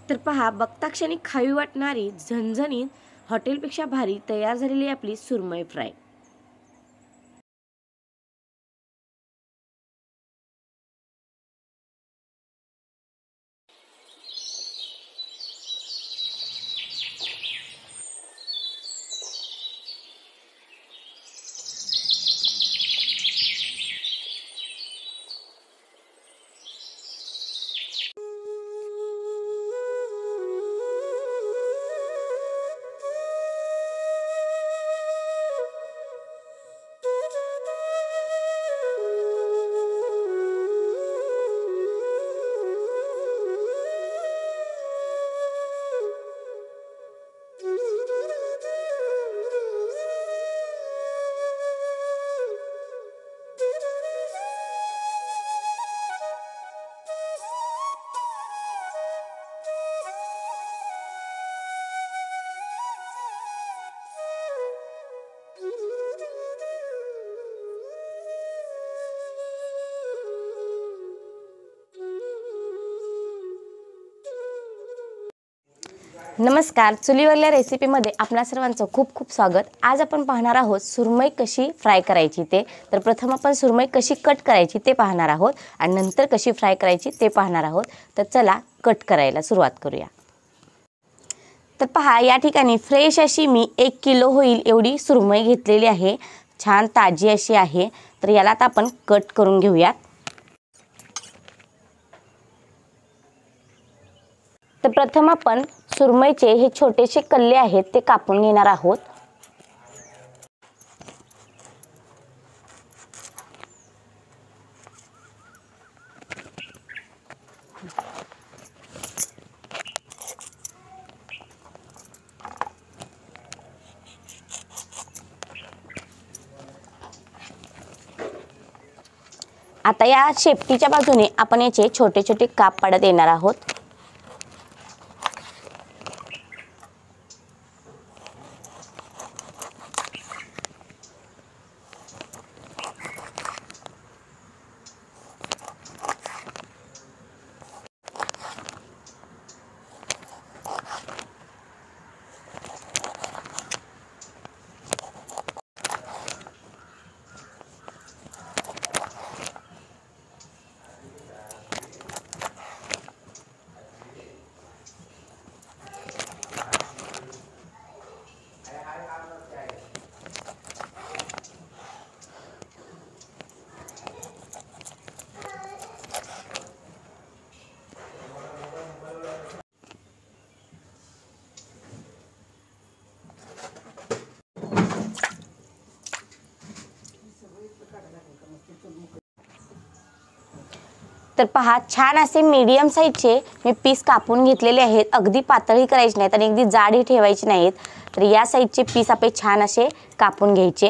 तर पहा, बघता क्षणी खावी वाटणारी झणझणीत हॉटेलपेक्षा भारी तयार झालेली आपली सुरमई फ्राय। नमस्कार, चुलीवरल्या रेसिपीमध्ये आपणा सर्वांचं खूप खूप स्वागत। आज आपण पाहणार आहोत सुरमई कशी फ्राय करायची ते। तर प्रथम आपण सुरमई कशी कट करायची ते पाहणार आहोत आणि नंतर कशी फ्राय करायची ते पाहणार आहोत। तर चला कट करायला सुरुवात करूया। तर पहा, या ठिकाणी फ्रेश अशी मी 1 किलो होईल एवढी सुरमई घेतलेली आहे। छान ताजी अशी आहे। तर याला आता आपण कट करून घेऊया। तर प्रथम आपण सुरमईचे हे छोटेसे कल्ले आहेत ते कापून घेणार आहोत। आता या शेपटीच्या बाजूने आपण याचे छोटे छोटे काप पाडत येणार आहोत। तर पहा, छान असे मीडियम साइजचे मी पीस कापून घेतलेले आहेत। अगदी पातळही करायची नाहीत आणि अगदी जाडही ठेवायची नाहीत। तर या साइजचे पीस आपले छान असे कापून घ्यायचे।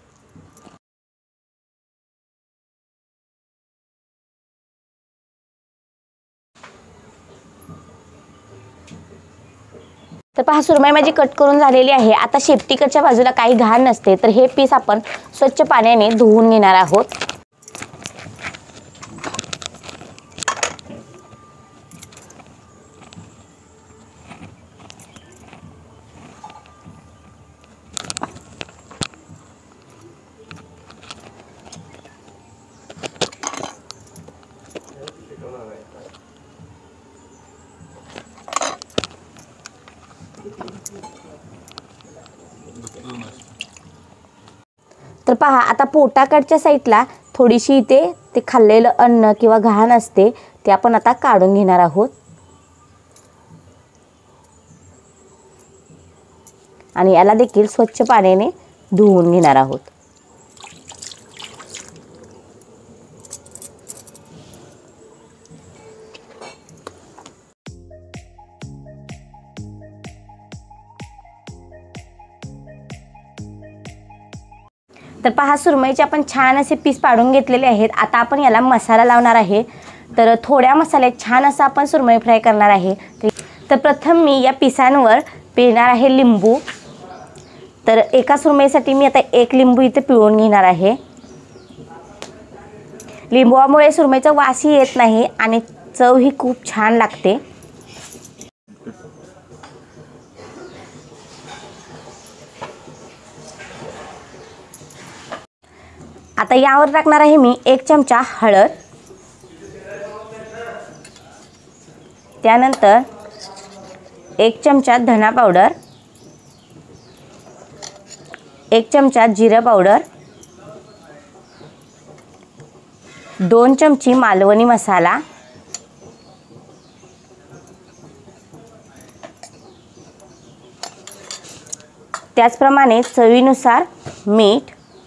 तर पहा, सुरमई माझी कट करून झालेली आहे। आता शेपटीकडच्या बाजूला काही घाण नसते, तर हे पीस आपण स्वच्छ पाण्याने धुवून घेणार आहोत। तर पहा, आता पोटाकडच्या साईडला थोडीशी इथे ते खाल्लेलं अन्न किंवा घाण असते ते आपण आता काढून घेणार आहोत आणि याला देखील स्वच्छ पाण्याने धुवून घेणार आहोत। तर पहा, सुरमईचे आपण छान असे पीस पाडून घेतलेले आहेत। आता आपण याला मसाला लावणार आहे। तर थोड्या मसाल्यात छान असं आपण सुरमई फ्राय करणार आहे। तर प्रथम मी या पिसांवर पिळणार आहे लिंबू। तर एका सुरमईसाठी मी आता 1 लिंबू इथे पिळून घेणार आहे। लिंबूमुळे सुरमईचा वासही येत नाही आणि चव ही खूप छान लागते। आता यावर टाकणार आहे मी 1 चमचा हळद, त्यानंतर 1 चमचा धना पावडर, 1 चमचा जिरा पावडर, 2 चमची मालवणी मसाला, त्याचप्रमाणे चवीनुसार मीठ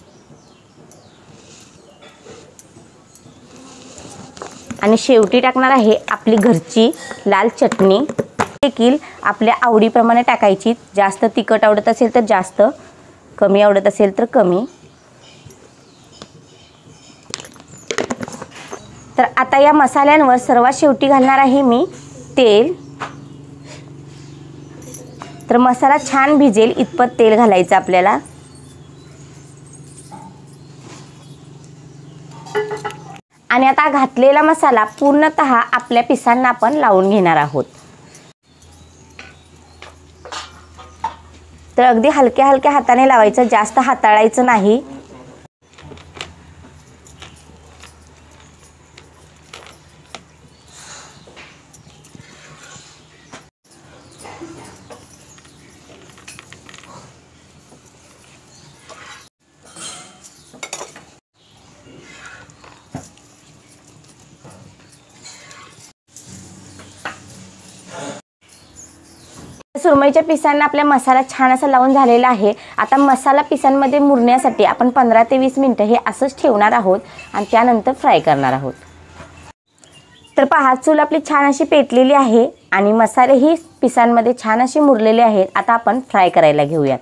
आणि शेवटी टाकणार आहे आपली घरची लाल चटणी, देखील आपल्या आवडीप्रमाणे टाकायची। जास्त तिखट आवडत असेल तर जास्त, कमी आवडत असेल तर कमी। तर आता या मसाल्यांवर सर्वात शेवटी घालणार आहे मी तेल। तर मसाला छान भिजेल इतपत तेल घालायचं आपल्याला। आणि आता घातलेला मसाला पूर्णतः आपल्या पिसांना आपण लावून घेणार आहोत। तर अगदी हलक्या हलक्या हाताने लावायचं, जास्त हाताळायचं नाही। सुरमईच्या पिसांना आपल्या मसाला छान असा लावून झालेला आहे। आता मसाला पिसांमध्ये मुरण्यासाठी आपण 15 ते 20 मिनिटं हे असंच ठेवणार आहोत आणि त्यानंतर फ्राय करणार आहोत। तर पहा, चूल आपली छान अशी पेटलेली आहे आणि मसालेही पिसांमध्ये छान असे मुरलेले आहेत। आता आपण फ्राय करायला घेऊयात।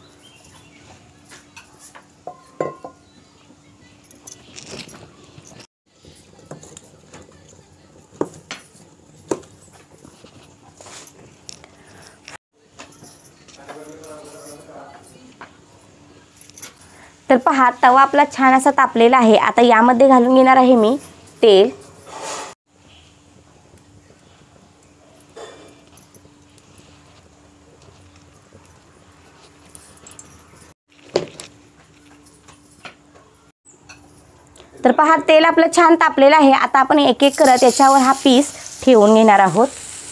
तर पहा, तवा आपला छान असा तापलेला आहे। आता यामध्ये घालून घेणार आहे मी तेल, तर पहा तेल आपलं छान तापलेलं आहे। आता आपण एक एक करत याच्यावर हा पीस ठेवून घेणार आहोत।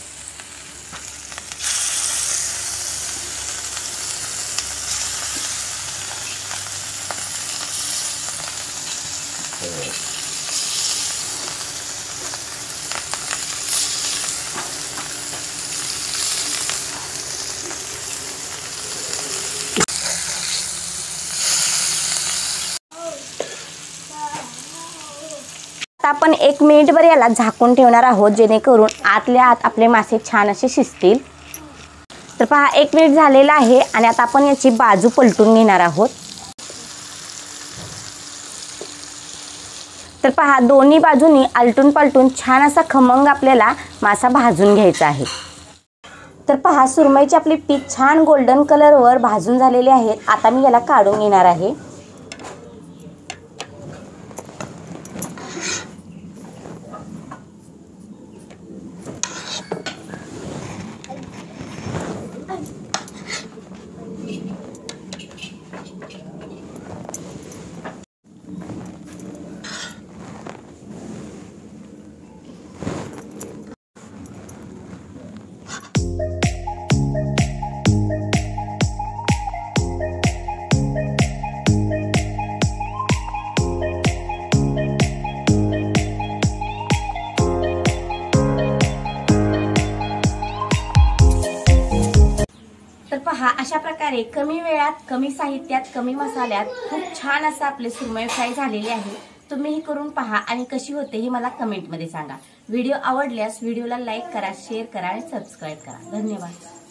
आता आपण 1 मिनिटभर याला झाकून ठेवणार आहोत, जेणेकरून आतल्या आत आपले मासे छान असे शिजतील। तर पहा 1 मिनिट झालेला आहे आणि आता आपण याची बाजू पलटून घेणार आहोत। तर पहा, दोन्ही बाजूनी आलटून पलटून छान असा खमंग आपल्याला मासा भाजून घ्यायचा आहे। तर पहा, सुरमईची आपली पीस छान गोल्डन कलरवर भाजून झालेले आहेत। आता मी याला काढून घेणार आहे। पहा, अशा प्रकारे कमी वेळात, कमी साहित्यात, कमी मसाल्यात खूप छान असं आपले सुरमई फ्राय झालेले आहे। तुम्हीही करून पहा आणि कशी होते हे मला कमेंटमध्ये सांगा। व्हिडिओ आवडल्यास व्हिडिओला लाईक करा, शेअर करा आणि सबस्क्राईब करा। धन्यवाद।